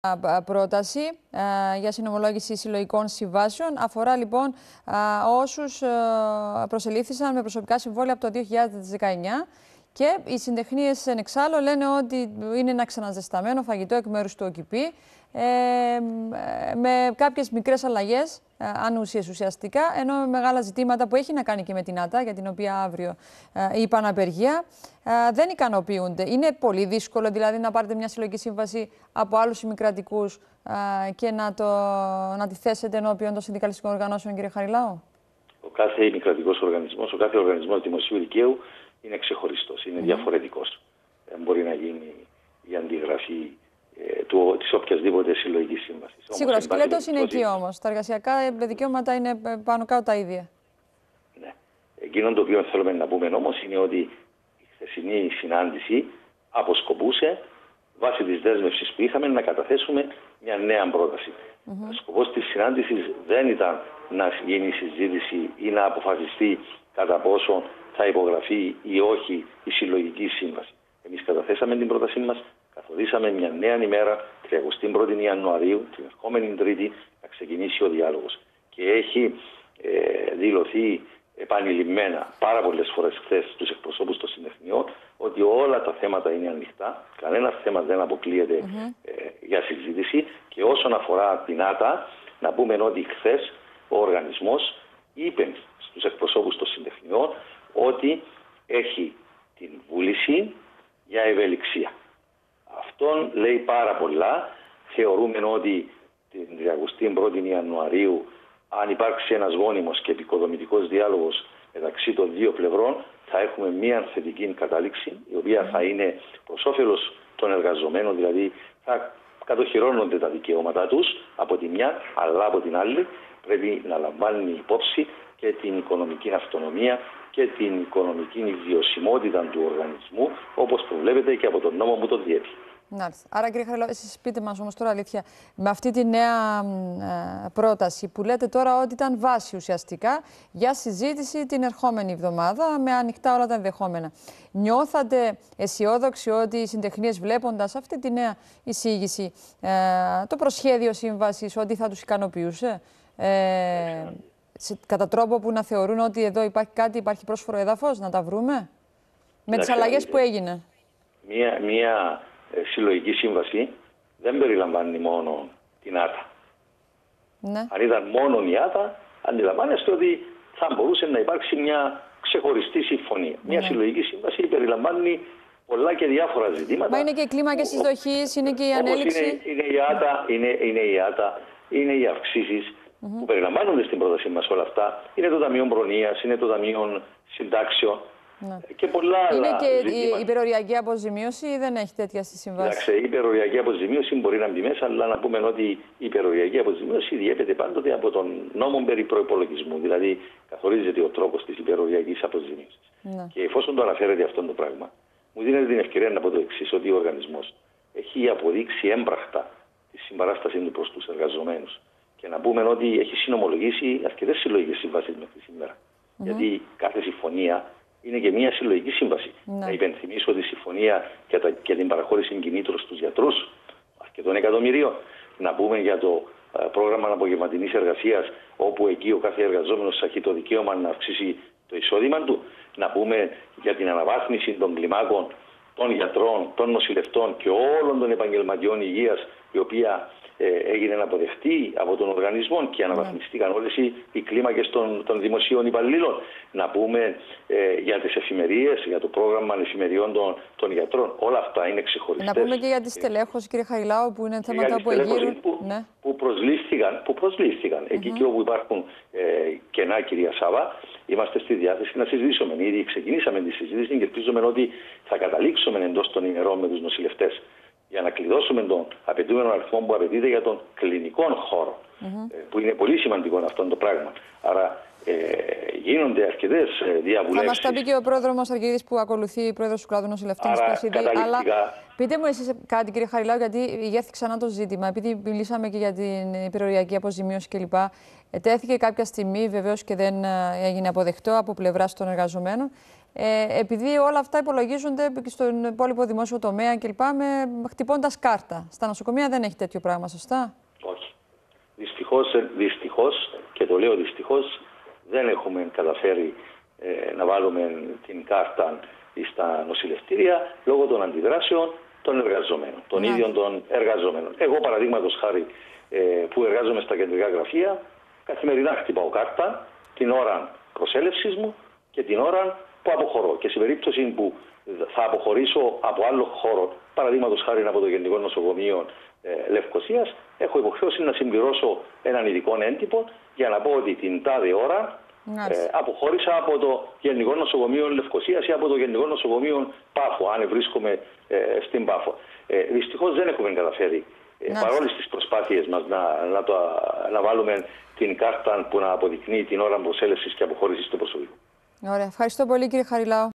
Πρόταση για συνομολόγηση συλλογικών συμβάσεων. Αφορά λοιπόν όσους προσελήφθησαν με προσωπικά συμβόλαια από το 2019 και οι συντεχνίες εν εξάλλου λένε ότι είναι ένα ξαναζεσταμένο φαγητό εκ μέρους του ΟΚΙΠΗ με κάποιες μικρές αλλαγές, αν ουσιαστικά, ενώ με μεγάλα ζητήματα που έχει να κάνει και με την ΆΤΑ, για την οποία αύριο είπαν απεργία, δεν ικανοποιούνται. Είναι πολύ δύσκολο δηλαδή να πάρετε μια συλλογική σύμβαση από άλλους ημικρατικούς και να τη θέσετε ενώπιον των συνδικαλιστικών οργανώσεων, κύριε Χαριλάου? Ο κάθε ημικρατικός οργανισμός, ο κάθε οργανισμός δημοσίου δικαίου είναι ξεχωριστός, είναι διαφορετικός. Δεν μπορεί να γίνει η αντιγραφή της οποιασδήποτε συλλογική σύμβαση. Σίγουρα, ο σκελετός είναι εκεί όμως. Τα εργασιακά δικαιώματα είναι πάνω κάτω τα ίδια. Ναι. Εκείνο το οποίο θέλουμε να πούμε όμως είναι ότι η χθεσινή συνάντηση αποσκοπούσε, βάσει της δέσμευσης που είχαμε, να καταθέσουμε μια νέα πρόταση. Ο σκοπός της συνάντησης δεν ήταν να γίνει συζήτηση ή να αποφασιστεί κατά πόσο θα υπογραφεί ή όχι η συλλογική σύμβαση. Εμείς καταθέσαμε την πρότασή μας, καθορίσαμε μια νέα ημέρα, 31η Ιανουαρίου, την ερχόμενη Τρίτη, να ξεκινήσει ο διάλογος. Και έχει δηλωθεί επανειλημμένα πάρα πολλές φορές χθες στους εκπροσώπους των συντεχνιών ότι όλα τα θέματα είναι ανοιχτά, κανένα θέμα δεν αποκλείεται για συζήτηση. Και όσον αφορά την ΆΤΑ, να πούμε ότι χθες ο οργανισμός είπε στους εκπροσώπους των συντεχνιών ότι έχει την βούληση για ευελιξία. Αυτόν λέει πάρα πολλά. Θεωρούμε ότι την 31η Ιανουαρίου, αν υπάρξει ένας γόνιμος και επικοδομητικός διάλογος μεταξύ των δύο πλευρών, θα έχουμε μία θετική κατάληξη, η οποία θα είναι προς όφελος των εργαζομένων, δηλαδή θα κατοχυρώνονται τα δικαιώματά τους από τη μια, αλλά από την άλλη πρέπει να λαμβάνει υπόψη και την οικονομική αυτονομία και την οικονομική βιωσιμότητα του οργανισμού, όπως προβλέπεται και από τον νόμο που το διέπει. Άρα, κύριε Χαριλάου, εσείς πείτε μας όμως τώρα αλήθεια, με αυτή τη νέα πρόταση που λέτε τώρα ότι ήταν βάση ουσιαστικά για συζήτηση την ερχόμενη εβδομάδα με ανοιχτά όλα τα ενδεχόμενα, νιώθατε αισιόδοξοι ότι οι συντεχνίες, βλέποντας αυτή τη νέα εισήγηση, το προσχέδιο σύμβασης, ότι θα τους ικανοποιούσε κατά τρόπο που να θεωρούν ότι εδώ υπάρχει κάτι, υπάρχει πρόσφορο έδαφος, να τα βρούμε με τις αλλαγές που έγινε? Μία συλλογική σύμβαση δεν περιλαμβάνει μόνο την ΆΤΑ. Ναι. Αν ήταν μόνο η ΆΤΑ, αντιλαμβάνεστε ότι θα μπορούσε να υπάρξει μια ξεχωριστή συμφωνία. Μια συλλογική σύμβαση περιλαμβάνει πολλά και διάφορα ζητήματα. Μα είναι και οι κλίμακες εισδοχής, είναι και η ανέλυξη. Είναι η ΆΤΑ, είναι οι αυξήσεις που περιλαμβάνονται στην πρότασή μας όλα αυτά. Είναι το Ταμείο Προνοίας, είναι το Ταμείο Συντάξεων. Ναι. Και πολλά είναι άλλα και ζητήματα. η υπεροριακή αποζημίωση ή δεν έχει τέτοια στη συμβάση? Κοιτάξτε, η υπεροριακή αποζημίωση μπορεί να μπει μέσα, αλλά να πούμε ότι η υπεροριακή αποζημίωση διέπεται πάντοτε από τον νόμο περί προϋπολογισμού. Δηλαδή, καθορίζεται ο τρόπος της υπεροριακής αποζημίωσης. Ναι. Και εφόσον το αναφέρεται αυτό το πράγμα, μου δίνεται την ευκαιρία να πω το εξής, ότι ο οργανισμός έχει αποδείξει έμπραχτα τη συμπαράστασή του προς τους εργαζομένους. Και να πούμε ότι έχει συνομολογήσει αρκετές συλλογικές συμβάσεις μέχρι σήμερα. Γιατί κάθε συμφωνία είναι και μια συλλογική σύμβαση. Ναι. Να υπενθυμίσω τη συμφωνία για την παραχώρηση κινήτρων στους γιατρούς αρκετών εκατομμυρίων. Να πούμε για το πρόγραμμα απογευματινής εργασίας, όπου εκεί ο κάθε εργαζόμενος έχει το δικαίωμα να αυξήσει το εισόδημα του. Να πούμε για την αναβάθμιση των κλιμάκων των γιατρών, των νοσηλευτών και όλων των επαγγελματιών υγείας, η οποία έγινε αποδεκτή από τον οργανισμό και αναβαθμιστήκαν όλες οι κλίμακες των δημοσίων υπαλλήλων. Να πούμε για τις εφημερίες, για το πρόγραμμα εφημεριών των γιατρών. Όλα αυτά είναι ξεχωριστές. Να πούμε και για τη στελέχωση, κύριε Χαριλάου, που είναι θέματα που εγείρουν. Που προσλήφθηκαν. Εκεί και όπου υπάρχουν κενά, κυρία Σάβα, είμαστε στη διάθεση να συζητήσουμε. Ήδη ξεκινήσαμε τη συζήτηση και ελπίζουμε ότι θα καταλήξουμε εντός των ημερών με τους νοσηλευτές, για να κλειδώσουμε τον απαιτούμενο αριθμό που απαιτείται για τον κλινικό χώρο, που είναι πολύ σημαντικό αυτό το πράγμα. Άρα γίνονται αρκετές διαβουλεύσεις. Θα μας τα πει και ο πρόεδρος Αργύρης, που ακολουθεί, πρόεδρος του κλάδου νοσηλευτών. Αλλά πείτε μου εσείς κάτι, κύριε Χαριλάου, γιατί ηγέθη ξανά το ζήτημα, επειδή μιλήσαμε και για την υπεροριακή αποζημίωση κλπ. Τέθηκε κάποια στιγμή, βεβαίως και δεν έγινε αποδεκτό από πλευράς των εργαζομένων, επειδή όλα αυτά υπολογίζονται και στον υπόλοιπο δημόσιο τομέα κλπ. Χτυπώντας κάρτα. Στα νοσοκομεία δεν έχει τέτοιο πράγμα, σωστά? Όχι. Δυστυχώς, και το λέω δυστυχώς, δεν έχουμε καταφέρει να βάλουμε την κάρτα στα νοσηλευτήρια λόγω των αντιδράσεων των εργαζομένων, των ίδιων των εργαζομένων. Εγώ, παραδείγματος χάρη, που εργάζομαι στα κεντρικά γραφεία, καθημερινά χτυπάω κάρτα την ώρα προσέλευσης μου και την ώρα που αποχωρώ. Και σε περίπτωση που θα αποχωρήσω από άλλο χώρο, παραδείγματος χάρη από το Γενικό Νοσοκομείο Λευκωσίας, έχω υποχρέωση να συμπληρώσω έναν ειδικό έντυπο για να πω ότι την τάδε ώρα αποχώρησα από το Γενικό Νοσοκομείο Λευκωσίας ή από το Γενικό Νοσοκομείο Πάφο, αν βρίσκομαι στην Πάφο. Δυστυχώς δεν έχουμε καταφέρει, παρόλες τις προσπάθειες μας, να βάλουμε την κάρτα που να αποδεικνύει την ώρα προσέλευσης και αποχώρησης του προσωπικού. Ωραία. Ευχαριστώ πολύ, κύριε Χαριλάου.